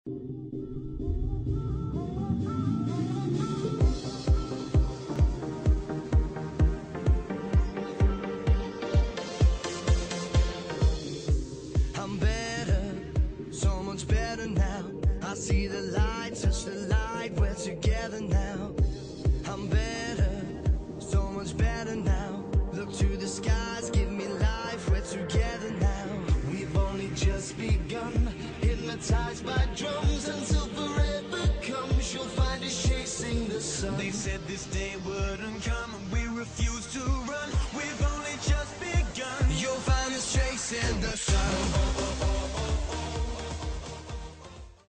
I'm better, so much better now. I see the light, touch the light, we're together now. I'm better, so much better now. Look to the skies, give me life, we're together now. We've only just begun, hypnotized by drums, until forever comes. You'll find us chasing the sun. They said this day wouldn't come, and we refuse to run. We've